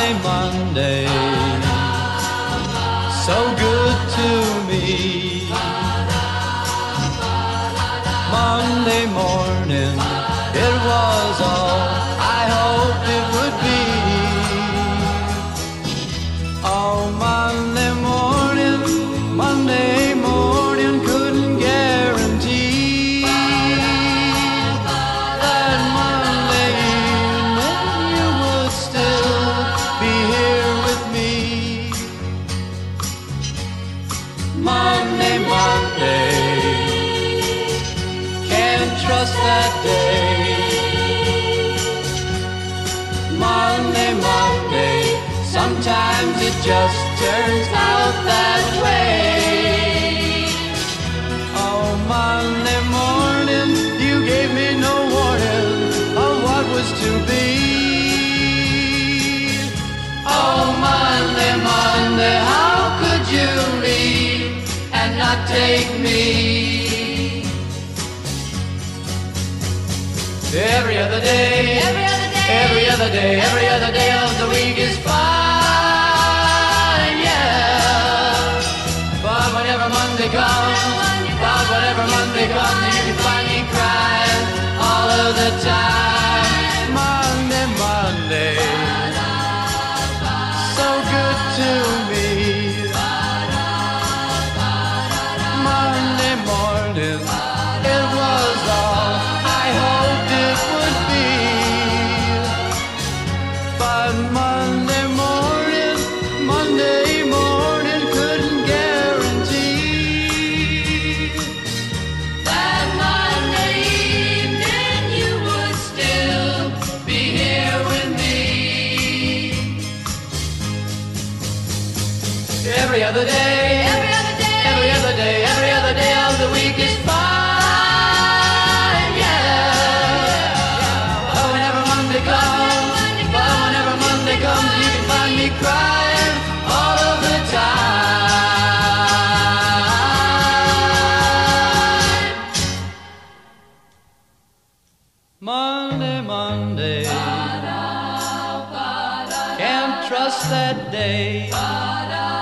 Monday, Monday, so good to me. Monday morning, it was all I hoped it would be. Oh, Monday morning, Monday morning, couldn't guarantee that Monday evening you would still be here with me. Monday, Monday, can't trust that day. Monday, Monday, sometimes it just turns out that way. Oh, Monday morning, you gave me no warning of what was to be. Oh, Monday, Monday, how could you leave and not take me? Every other day, every other day, every other day, every other day of the week is fine, yeah. But whenever Monday comes, you can find me crying all of the time. Monday, Monday, so good to me. Monday morning, it was all I hoped it would be. But Monday morning, couldn't guarantee that Monday evening you would still be here with me. Every other day, every other day, every other day, every other day of the week is fine, yeah. But whenever Monday comes, you can find me crying all of the time. Monday, Monday, can't trust that day.